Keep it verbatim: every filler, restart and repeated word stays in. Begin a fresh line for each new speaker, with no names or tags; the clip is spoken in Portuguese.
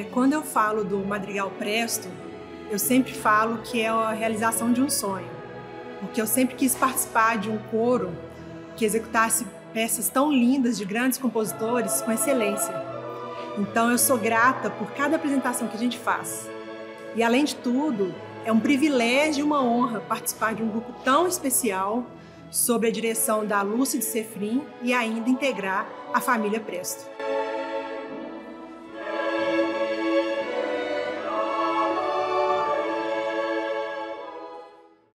Quando eu falo do Madrigal Presto, eu sempre falo que é a realização de um sonho, porque eu sempre quis participar de um coro que executasse peças tão lindas de grandes compositores com excelência. Então eu sou grata por cada apresentação que a gente faz. E além de tudo, é um privilégio e uma honra participar de um grupo tão especial sob a direção da Lúcia de Sefrim e ainda integrar a família Presto.